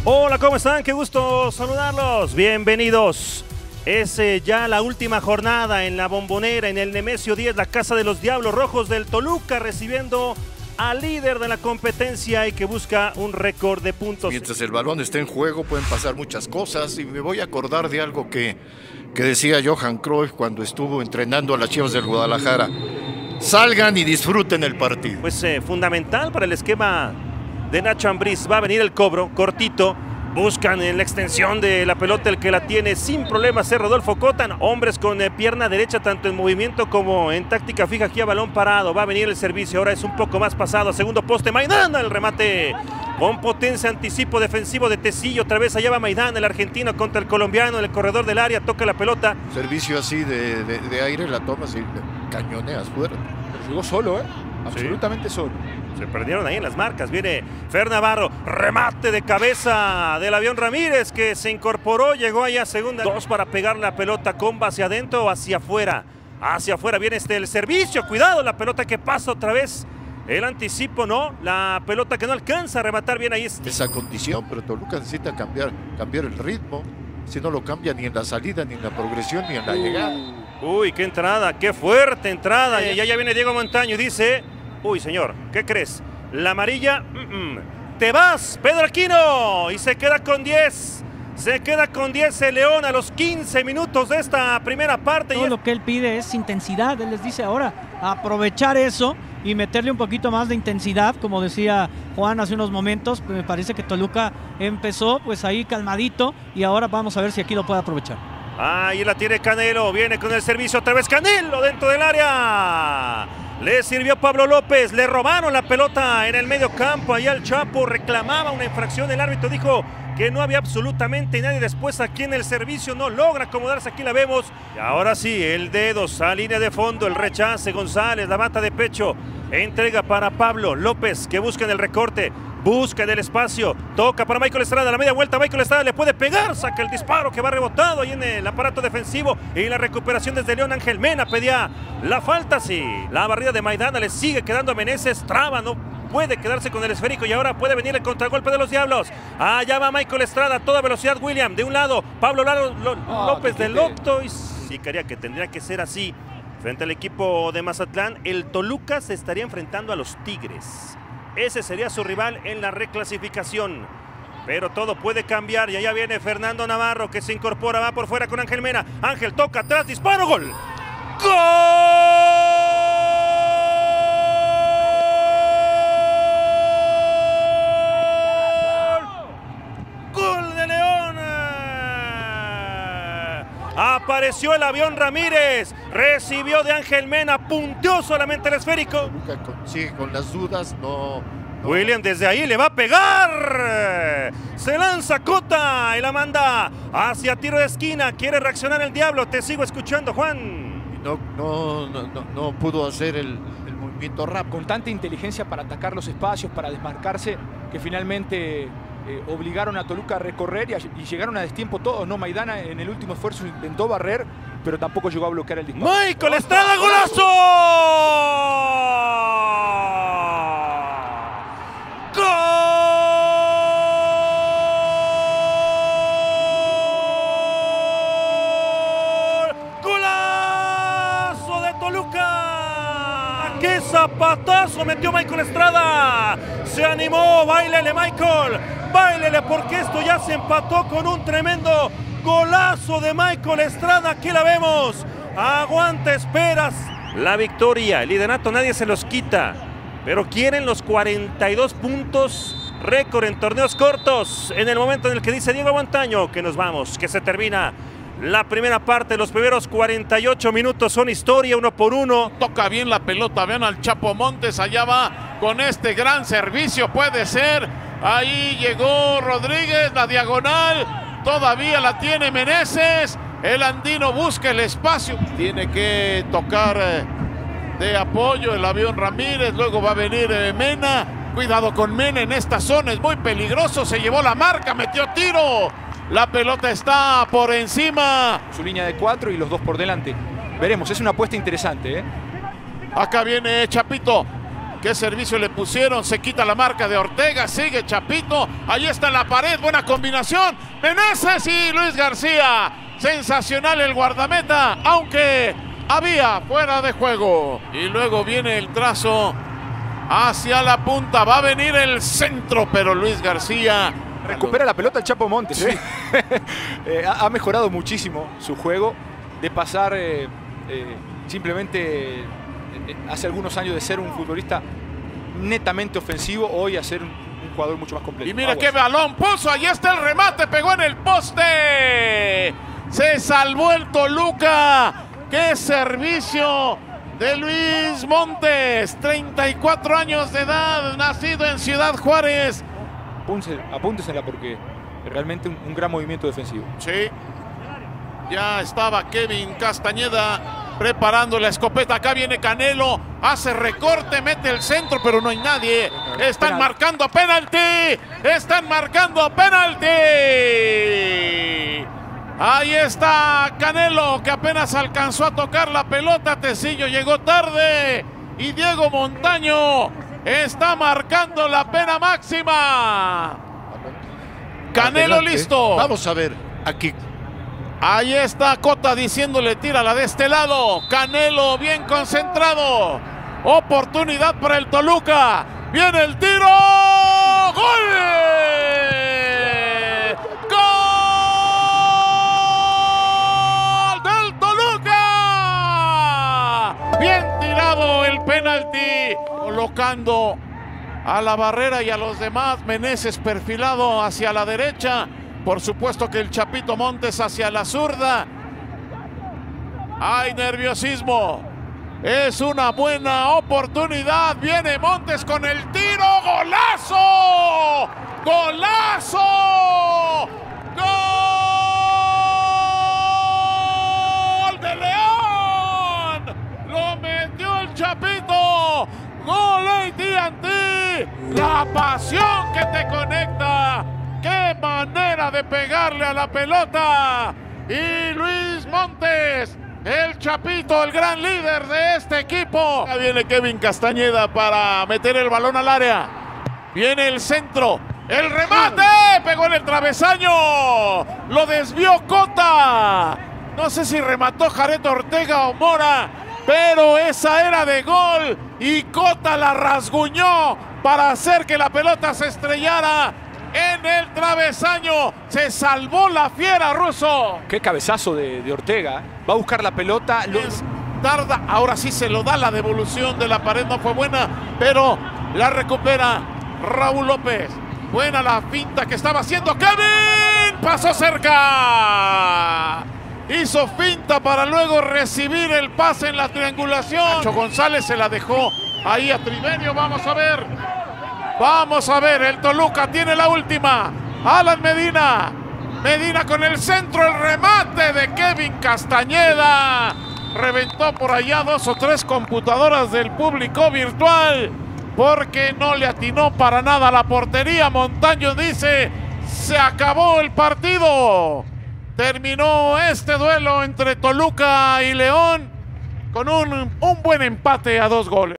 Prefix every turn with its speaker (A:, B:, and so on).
A: Hola, ¿cómo están? Qué gusto saludarlos. Bienvenidos. Es ya la última jornada en la Bombonera, en el Nemesio 10, la casa de los Diablos Rojos del Toluca, recibiendo al líder de la competencia y que busca un récord de puntos.
B: Mientras el balón esté en juego pueden pasar muchas cosas y me voy a acordar de algo que decía Johan Cruyff cuando estuvo entrenando a las Chivas del Guadalajara. Salgan y disfruten el partido.
A: Pues fundamental para el esquema de Nacho Ambriz. Va a venir el cobro, cortito. Buscan en la extensión de la pelota, el que la tiene sin problemas es Rodolfo Cota. Hombres con pierna derecha, tanto en movimiento como en táctica fija, aquí a balón parado. Va a venir el servicio, ahora es un poco más pasado. Segundo poste, Maidana, el remate con potencia, anticipo defensivo de Tecillo. Otra vez allá va Maidana, el argentino contra el colombiano, en el corredor del área, toca la pelota.
B: Servicio así de aire, la tomas y cañoneas fuera.
C: Pero llegó solo, absolutamente solo.
A: Se perdieron ahí en las marcas. Viene Fer Navarro, remate de cabeza del Avión Ramírez, que se incorporó, llegó allá a segunda. Dos para pegar la pelota, comba hacia adentro o hacia afuera. Hacia afuera viene el servicio, cuidado, la pelota que pasa otra vez. El anticipo no, la pelota que no alcanza a rematar bien ahí.
B: Esa condición, pero Toluca necesita cambiar el ritmo. Si no lo cambia ni en la salida, ni en la progresión, ni en la llegada.
A: Uy, qué entrada, qué fuerte entrada. Y ya viene Diego Montaño y dice: uy, señor, ¿qué crees? La amarilla, te vas, Pedro Aquino, y se queda con 10. Se queda con 10 el León a los 15 minutos de esta primera parte.
D: Todo lo que él pide es intensidad. Él les dice ahora aprovechar eso y meterle un poquito más de intensidad, como decía Juan hace unos momentos. Me parece que Toluca empezó pues ahí calmadito y ahora vamos a ver si aquí lo puede aprovechar.
A: Ahí la tiene Canelo, viene con el servicio otra vez Canelo dentro del área. Le sirvió Pablo López, le robaron la pelota en el medio campo. Allá el Chapo reclamaba una infracción, el árbitro dijo que no había absolutamente nadie. Después aquí en el servicio no logra acomodarse, aquí la vemos. Y ahora sí, el dedo a línea de fondo, el rechace González, la bata de pecho. Entrega para Pablo López, que busca en el recorte, busca en el espacio, toca para Michael Estrada, la media vuelta, Michael Estrada le puede pegar, saca el disparo que va rebotado ahí en el aparato defensivo y la recuperación desde León. Ángel Mena pedía la falta, sí, la barrida de Maidana le sigue quedando a Meneses, traba, no puede quedarse con el esférico y ahora puede venir el contragolpe de los Diablos. Allá va Michael Estrada, a toda velocidad William, de un lado, Pablo López del Octo, y sí quería que tendría que ser así. Frente al equipo de Mazatlán, el Toluca se estaría enfrentando a los Tigres. Ese sería su rival en la reclasificación. Pero todo puede cambiar y allá viene Fernando Navarro, que se incorpora, va por fuera con Ángel Mena. Ángel toca atrás, disparo, gol. ¡Gol! ¡Gol de León! Apareció el Avión Ramírez, recibió de Ángel Mena, punteó solamente el esférico.
B: Sigue con las dudas, no.
A: William desde ahí le va a pegar. Se lanza Cota y la manda hacia tiro de esquina. Quiere reaccionar el Diablo. Te sigo escuchando, Juan.
B: No pudo hacer el movimiento rápido.
C: Con tanta inteligencia para atacar los espacios, para desmarcarse, que finalmente obligaron a Toluca a recorrer y llegaron a destiempo todos, ¿no? Maidana en el último esfuerzo intentó barrer, pero tampoco llegó a bloquear el disparo.
A: Michael Estrada, golazo. ¡Gol! ¡Golazo de Toluca! ¡Qué zapatazo metió Michael Estrada! Se animó, báilele Michael, báilele porque esto ya se empató con un tremendo golazo de Michael Estrada. Aquí la vemos, aguanta, esperas la victoria, el liderato nadie se los quita. Pero quieren los 42 puntos, récord en torneos cortos, en el momento en el que dice Diego Montaño que nos vamos, que se termina la primera parte. Los primeros 48 minutos son historia, 1 por 1.
E: Toca bien la pelota, vean al Chapo Montes, allá va con este gran servicio, puede ser. Ahí llegó Rodríguez, la diagonal, todavía la tiene Meneses. El andino busca el espacio, tiene que tocar de apoyo el Avión Ramírez, luego va a venir Mena. Cuidado con Mena en esta zona, es muy peligroso, se llevó la marca, metió tiro. La pelota está por encima.
C: Su línea de 4 y los 2 por delante. Veremos, es una apuesta interesante,
E: Acá viene Chapito. ¿Qué servicio le pusieron? Se quita la marca de Ortega, sigue Chapito. Ahí está en la pared, buena combinación. Meneses y Luis García. Sensacional el guardameta, aunque había fuera de juego. Y luego viene el trazo hacia la punta. Va a venir el centro, pero Luis García
C: recupera la pelota el Chapo Montes. Sí. Ha mejorado muchísimo su juego de pasar simplemente hace algunos años de ser un futbolista netamente ofensivo, hoy a ser un jugador mucho más completo.
E: Y mira qué balón puso, ahí está el remate, pegó en el poste. Se salvó el Toluca. ¡Qué servicio de Luis Montes! 34 años de edad, nacido en Ciudad Juárez.
C: Apúntesela porque realmente un gran movimiento defensivo.
E: Sí. Ya estaba Kevin Castañeda preparando la escopeta. Acá viene Canelo, hace recorte, mete el centro, pero no hay nadie. Están marcando penalti. Están marcando penalti. Ahí está Canelo, que apenas alcanzó a tocar la pelota. Tecillo llegó tarde. Y Diego Montaño está marcando la pena máxima. Canelo adelante. Listo.
B: Vamos a ver aquí.
E: Ahí está Cota diciéndole tírala de este lado. Canelo bien concentrado. Oportunidad para el Toluca. Viene el tiro. ¡Gol! ¡Gol del Toluca! Bien tirado el penalti. Colocando a la barrera y a los demás. Meneses perfilado hacia la derecha. Por supuesto que el Chapito Montes hacia la zurda. Hay nerviosismo. Es una buena oportunidad. Viene Montes con el tiro. ¡Golazo! ¡Golazo! ¡Gol de León! Lo metió el Chapito. ¡Gol AT&T! La pasión que te conecta. ¡Qué manera de pegarle a la pelota! Y Luis Montes, el Chapito, el gran líder de este equipo. Ahí viene Kevin Castañeda para meter el balón al área. Viene el centro. ¡El remate! Pegó en el travesaño. Lo desvió Cota. No sé si remató Jared Ortega o Mora, pero esa era de gol. Y Cota la rasguñó para hacer que la pelota se estrellara en el travesaño. Se salvó la fiera, Russo.
C: Qué cabezazo de Ortega. Va a buscar la pelota.
E: Tarda. Ahora sí se lo da. La devolución de la pared no fue buena, pero la recupera Raúl López. Buena la finta que estaba haciendo Kevin. Pasó cerca. Hizo finta para luego recibir el pase en la triangulación. Nacho González se la dejó ahí a Triverio. Vamos a ver. Vamos a ver, el Toluca tiene la última. Alan Medina. Medina con el centro, el remate de Kevin Castañeda. Reventó por allá 2 o 3 computadoras del público virtual porque no le atinó para nada a la portería. Montaño dice, se acabó el partido. Terminó este duelo entre Toluca y León con un buen empate a 2 goles.